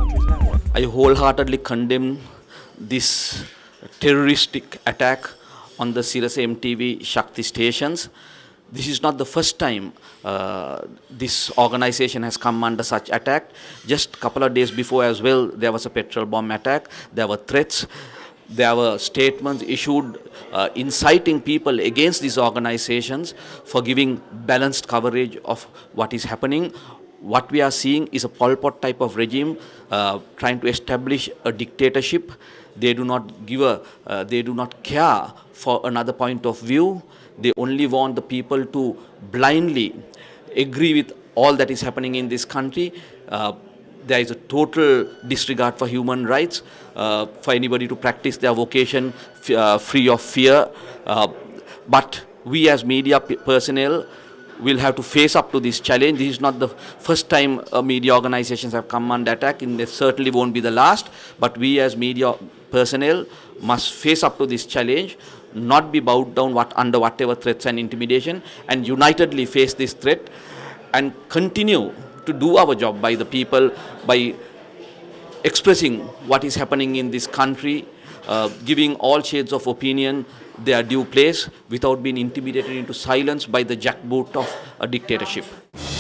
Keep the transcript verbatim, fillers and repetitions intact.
countries now. I wholeheartedly condemn this terroristic attack on the Sirius M T V Shakti stations. This is not the first time uh, this organization has come under such attack. Just a couple of days before as well, there was a petrol bomb attack. There were threats. There were statements issued uh, inciting people against these organizations for giving balanced coverage of what is happening. What we are seeing is a Pol Pot type of regime uh, trying to establish a dictatorship. They do not give a, uh, they do not care for another point of view. They only want the people to blindly agree with all that is happening in this country. Uh, there is a total disregard for human rights, uh, for anybody to practice their vocation uh, free of fear. Uh, but we as media personnel will have to face up to this challenge. This is not the first time uh, media organizations have come under attack, and it certainly won't be the last. But we as media personnel must face up to this challenge, not be bowed down what, under whatever threats and intimidation, and unitedly face this threat and continue to do our job by the people, by expressing what is happening in this country, uh, giving all shades of opinion their due place without being intimidated into silence by the jackboot of a dictatorship.